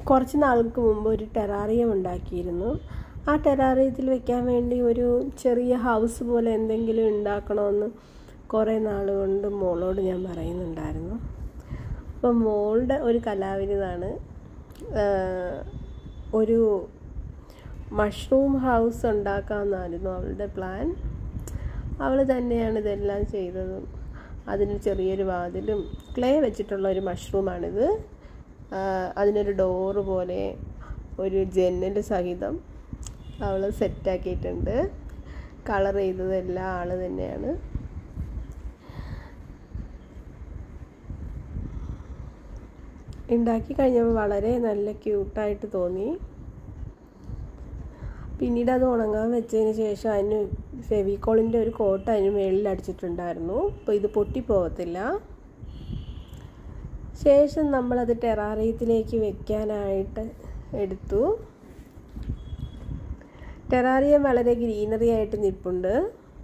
കുറച്ച് നാൾക്ക് മുമ്പ് ഒരു ടെറാറിയം ഉണ്ടാക്കിയിരുന്നു. ആ ടെറാറിയത്തിൽ വെക്കാൻ വേണ്ടി ഒരു ചെറിയ ഹൗസ് പോലെ എന്തെങ്കിലും ഉണ്ടാക്കണമെന്ന് കുറേ നാൾ കൊണ്ട് മോളോട് ഞാൻ പറയുന്നുണ്ടായിരുന്നു. അപ്പം മോളുടെ ഒരു കലാവിരുതാണ് ഒരു മഷ്റൂം ഹൗസ് ഉണ്ടാക്കാമെന്നായിരുന്നു അവളുടെ പ്ലാൻ. അവൾ തന്നെയാണ് ഇതെല്ലാം ചെയ്തതും. അതിന് ചെറിയൊരു വാതിലും ക്ലേ വെച്ചിട്ടുള്ള ഒരു മഷ്റൂമാണിത്. അതിനൊരു ഡോറ് പോലെ ഒരു ജനൽ സഹിതം അവൾ സെറ്റാക്കിയിട്ടുണ്ട്. കളർ ചെയ്തതെല്ലാം ആൾ തന്നെയാണ്. ഉണ്ടാക്കി കഴിഞ്ഞപ്പോൾ വളരെ നല്ല ക്യൂട്ടായിട്ട് തോന്നി. പിന്നീട് അത് ഉണങ്ങാൻ വെച്ചതിന് ശേഷം അതിന് ഫെവിക്കോളിൻ്റെ ഒരു കോട്ട് അതിന് മുകളിൽ അടിച്ചിട്ടുണ്ടായിരുന്നു. അപ്പോൾ ഇത് പൊട്ടിപ്പോകത്തില്ല. ശേഷം നമ്മളത് ടെറാറിയത്തിലേക്ക് വെക്കാനായിട്ട് എടുത്തു. ടെറാറിയം വളരെ ഗ്രീനറി ആയിട്ട് നിൽപ്പുണ്ട്.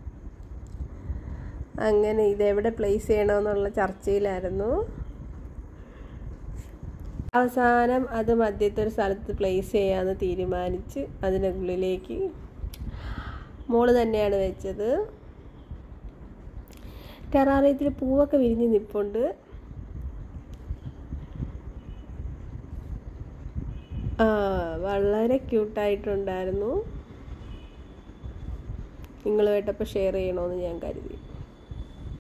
അങ്ങനെ ഇതെവിടെ പ്ലേസ് ചെയ്യണമെന്നുള്ള ചർച്ചയിലായിരുന്നു. അവസാനം അത് മധ്യത്തെ ഒരു സ്ഥലത്ത് പ്ലേസ് ചെയ്യാമെന്ന് തീരുമാനിച്ച് അതിനുള്ളിലേക്ക് മോള് തന്നെയാണ് വെച്ചത്. ടെറാറിയത്തിൽ പൂവൊക്കെ വിരിഞ്ഞ് നിൽപ്പുണ്ട്. വളരെ ക്യൂട്ടായിട്ടുണ്ടായിരുന്നു. നിങ്ങളുമായിട്ടപ്പോൾ ഷെയർ ചെയ്യണമെന്ന് ഞാൻ കരുതി.